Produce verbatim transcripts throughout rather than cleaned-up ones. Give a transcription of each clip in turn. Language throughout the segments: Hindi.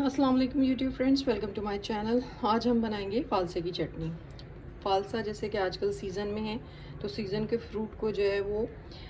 अस्सलाम वालेकुम YouTube friends, welcome to my channel. आज हम बनाएंगे फालसे की चटनी। फालसा जैसे कि आजकल सीज़न में है, तो सीज़न के फ्रूट को जो है वो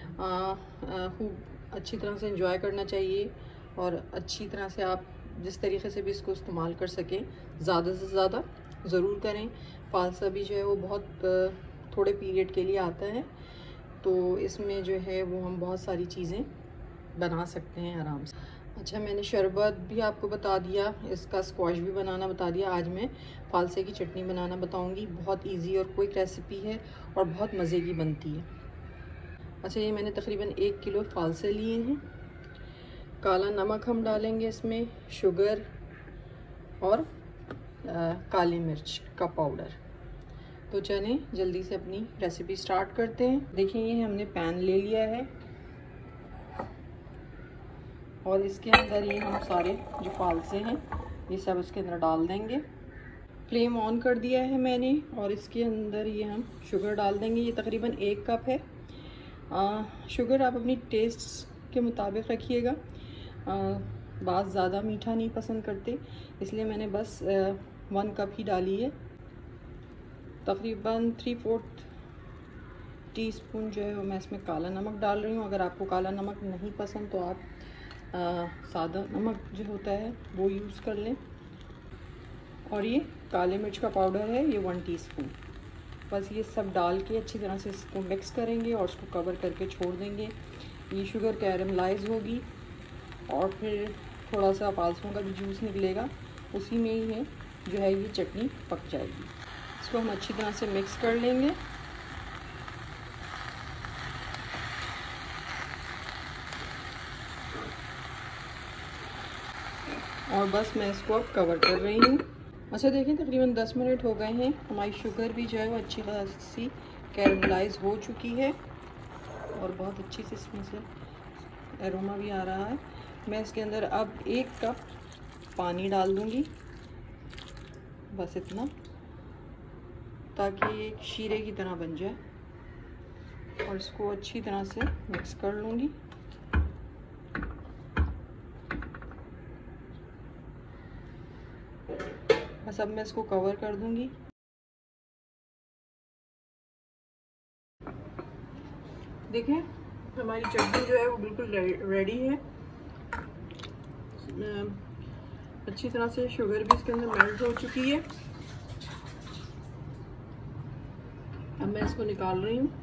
खूब अच्छी तरह से एंजॉय करना चाहिए और अच्छी तरह से आप जिस तरीके से भी इसको इस्तेमाल कर सकें ज़्यादा से ज़्यादा ज़रूर करें। फालसा भी जो है वो बहुत थोड़े पीरियड के लिए आता है, तो इसमें जो है वो हम बहुत सारी चीज़ें बना सकते हैं आराम से। अच्छा, मैंने शरबत भी आपको बता दिया, इसका स्क्वाश भी बनाना बता दिया। आज मैं फालसे की चटनी बनाना बताऊंगी। बहुत इजी और क्विक रेसिपी है और बहुत मज़े की बनती है। अच्छा, ये मैंने तकरीबन एक किलो फालसे लिए हैं। काला नमक हम डालेंगे इसमें, शुगर और आ, काली मिर्च का पाउडर। तो चलें जल्दी से अपनी रेसिपी स्टार्ट करते हैं। देखिए, ये हमने पैन ले लिया है और इसके अंदर ये हम सारे जो फालसे हैं ये सब इसके अंदर डाल देंगे। फ्लेम ऑन कर दिया है मैंने और इसके अंदर ये हम शुगर डाल देंगे। ये तकरीबन एक कप है। आ, शुगर आप अपनी टेस्ट के मुताबिक रखिएगा। बात ज़्यादा मीठा नहीं पसंद करते, इसलिए मैंने बस आ, वन कप ही डाली है। तकरीबन थ्री फोर्थ टी स्पून जो है वो मैं इसमें काला नमक डाल रही हूँ। अगर आपको काला नमक नहीं पसंद तो आप आ, सादा नमक जो होता है वो यूज़ कर लें। और ये काले मिर्च का पाउडर है, ये वन टीस्पून। बस ये सब डाल के अच्छी तरह से इसको मिक्स करेंगे और इसको कवर करके छोड़ देंगे। ये शुगर कैरमलाइज होगी और फिर थोड़ा सा फालसों का जो जूस निकलेगा उसी में ही है जो है ये चटनी पक जाएगी। इसको हम अच्छी तरह से मिक्स कर लेंगे। और बस मैं इसको अब कवर कर रही हूँ। अच्छा, देखें तकरीबन दस मिनट हो गए हैं। हमारी शुगर भी जो है वो अच्छी खासी कैरमलाइज हो चुकी है और बहुत अच्छी से इसमें से एरोमा भी आ रहा है। मैं इसके अंदर अब एक कप पानी डाल दूँगी, बस इतना, ताकि एक शीरे की तरह बन जाए। और इसको अच्छी तरह से मिक्स कर लूँगी। बस अब मैं इसको कवर कर दूंगी। देखें, हमारी चटनी जो है वो बिल्कुल रेडी है। अच्छी तरह से शुगर भी इसके अंदर मेल्ट हो चुकी है। अब मैं इसको निकाल रही हूँ।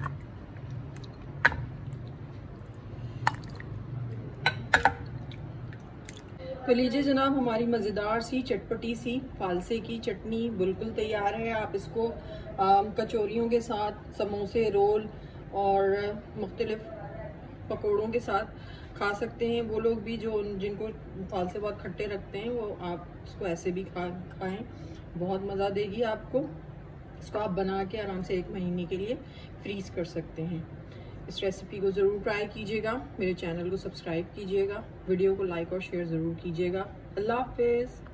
तो लीजिए जनाब, हमारी मज़ेदार सी चटपटी सी फालसे की चटनी बिल्कुल तैयार है। आप इसको कचौरियों के साथ, समोसे, रोल और मुख्तलिफ पकौड़ों के साथ खा सकते हैं। वो लोग भी जो जिनको फालसे बहुत खट्टे रखते हैं वो आप इसको ऐसे भी खा खाएं, बहुत मज़ा देगी आपको। इसको आप बना के आराम से एक महीने के लिए फ्रीज़ कर सकते हैं। इस रेसिपी को ज़रूर ट्राई कीजिएगा। मेरे चैनल को सब्सक्राइब कीजिएगा। वीडियो को लाइक और शेयर ज़रूर कीजिएगा। अल्लाह हाफ़िज़।